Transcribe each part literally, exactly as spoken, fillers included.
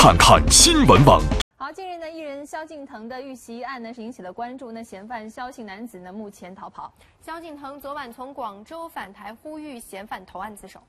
看看新闻网。 好，近日呢，艺人萧敬腾的遇袭案呢是引起了关注。那嫌犯萧姓男子呢目前逃跑。萧敬腾昨晚从广州返台，呼吁嫌犯投案自首。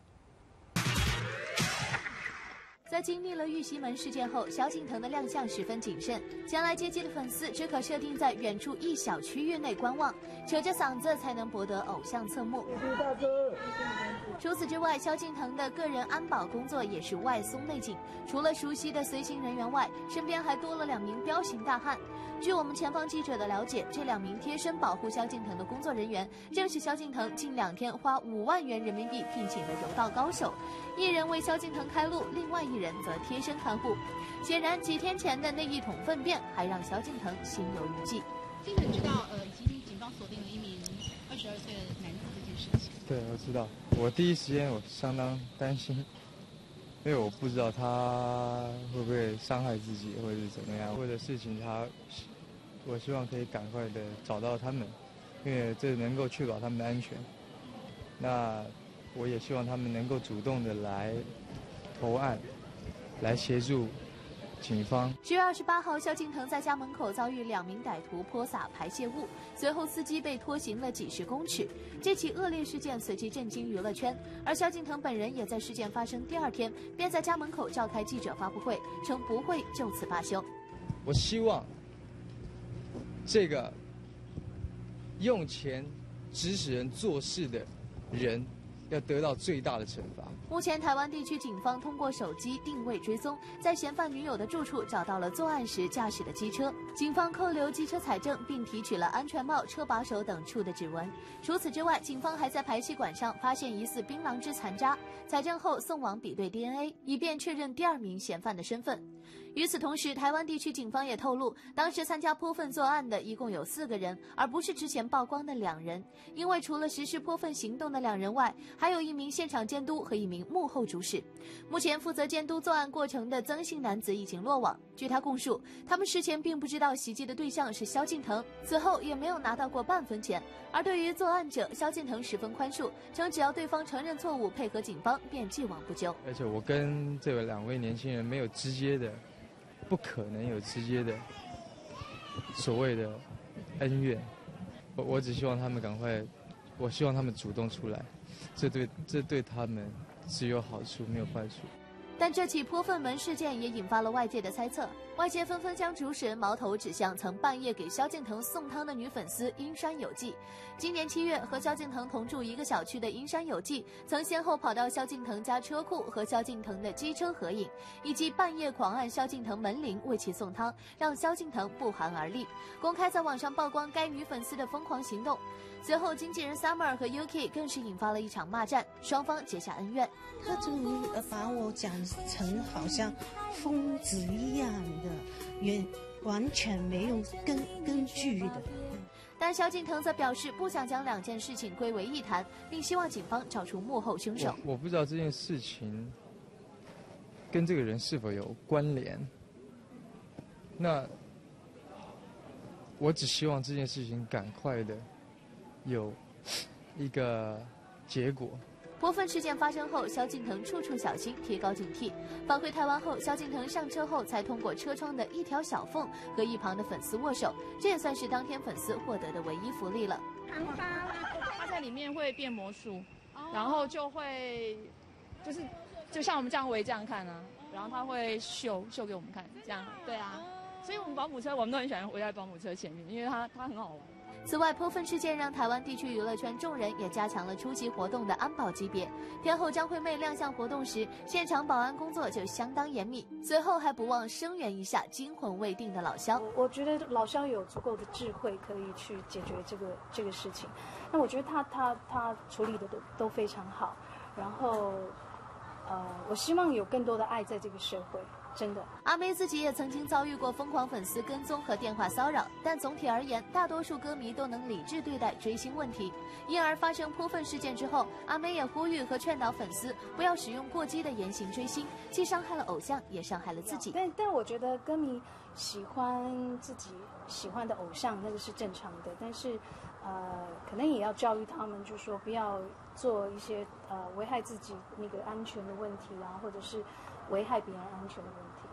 在经历了玉溪门事件后，萧敬腾的亮相十分谨慎，前来接机的粉丝只可设定在远处一小区域内观望，扯着嗓子才能博得偶像侧目。除此之外，萧敬腾的个人安保工作也是外松内紧，除了熟悉的随行人员外，身边还多了两名彪形大汉。据我们前方记者的了解，这两名贴身保护萧敬腾的工作人员，正是萧敬腾近两天花五万元人民币聘请的柔道高手，一人为萧敬腾开路，另外一人则贴身看护。显然，几天前的那一桶粪便还让萧敬腾心有余悸。 经理知道，呃，已经警方锁定了一名二十二岁的男子这件事情。 对，我知道。我第一时间我相当担心，因为我不知道他会不会伤害自己，或者是怎么样，或者事情他，我希望可以赶快的找到他们，因为这能够确保他们的安全。那我也希望他们能够主动的来投案，来协助警方。 十月二十八号，萧敬腾在家门口遭遇两名歹徒泼洒排泄物，随后司机被拖行了几十公尺。这起恶劣事件随即震惊娱乐圈，而萧敬腾本人也在事件发生第二天便在家门口召开记者发布会，称不会就此罢休。 我希望这个用钱指使人做事的人要得到最大的惩罚。 目前，台湾地区警方通过手机定位追踪，在嫌犯女友的住处找到了作案时驾驶的机车。警方扣留机车采证，并提取了安全帽、车把手等处的指纹。除此之外，警方还在排气管上发现疑似槟榔汁残渣，采证后送往比对 D N A， 以便确认第二名嫌犯的身份。与此同时，台湾地区警方也透露，当时参加泼粪作案的一共有四个人，而不是之前曝光的两人。因为除了实施泼粪行动的两人外，还有一名现场监督和一名幕后主使。目前负责监督作案过程的曾姓男子已经落网。据他供述，他们事前并不知道袭击的对象是萧敬腾，此后也没有拿到过半分钱。而对于作案者，萧敬腾十分宽恕，称只要对方承认错误，配合警方，便既往不咎。 而且我跟这两位年轻人没有直接的。不可能有直接的所谓的恩怨，我我只希望他们赶快，我希望他们主动出来，这对这对他们只有好处没有坏处。 但这起泼粪门事件也引发了外界的猜测，外界纷纷将主使人矛头指向曾半夜给萧敬腾送汤的女粉丝阴山有纪。今年七月，和萧敬腾同住一个小区的阴山有纪，曾先后跑到萧敬腾家车库和萧敬腾的机车合影，以及半夜狂按萧敬腾门铃为其送汤，让萧敬腾不寒而栗，公开在网上曝光该女粉丝的疯狂行动。随后，经纪人 Summer 和 U K 更是引发了一场骂战，双方结下恩怨。 他终于把我讲成好像疯子一样的，原完全没有根根据的。 但萧敬腾则表示不想将两件事情归为一谈，并希望警方找出幕后凶手。 我, 我不知道这件事情跟这个人是否有关联。那我只希望这件事情赶快的有一个结果。 泼粪事件发生后，萧敬腾处处小心，提高警惕。返回台湾后，萧敬腾上车后才通过车窗的一条小缝和一旁的粉丝握手，这也算是当天粉丝获得的唯一福利了。 他在里面会变魔术，然后就会就是就像我们这样围这样看啊，然后他会秀秀给我们看，这样对啊。所以我们保姆车我们都很喜欢围在保姆车前面，因为它它很好玩。 此外，泼粪事件让台湾地区娱乐圈众人也加强了出席活动的安保级别。天后张惠妹亮相活动时，现场保安工作就相当严密。随后还不忘声援一下惊魂未定的老萧。 我觉得老萧有足够的智慧可以去解决这个这个事情。那我觉得他他他处理的都都非常好。然后，呃，我希望有更多的爱在这个社会。真的， 阿妹自己也曾经遭遇过疯狂粉丝跟踪和电话骚扰，但总体而言，大多数歌迷都能理智对待追星问题。因而发生泼粪事件之后，阿妹也呼吁和劝导粉丝不要使用过激的言行追星，既伤害了偶像，也伤害了自己。 但但我觉得歌迷喜欢自己喜欢的偶像，那个是正常的，但是，呃，可能也要教育他们，就是说不要做一些呃危害自己那个安全的问题啊，或者是危害别人安全的问题。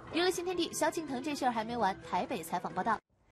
娱乐新天地，萧敬腾这事儿还没完，台北采访报道。